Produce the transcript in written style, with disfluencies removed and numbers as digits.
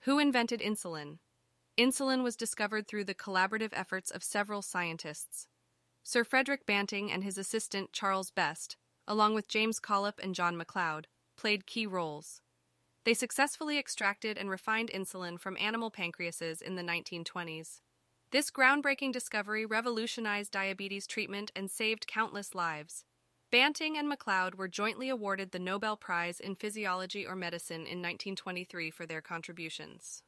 Who invented insulin? Insulin was discovered through the collaborative efforts of several scientists. Sir Frederick Banting and his assistant Charles Best, along with James Collip and John MacLeod, played key roles. They successfully extracted and refined insulin from animal pancreases in the 1920s. This groundbreaking discovery revolutionized diabetes treatment and saved countless lives. Banting and MacLeod were jointly awarded the Nobel Prize in Physiology or Medicine in 1923 for their contributions.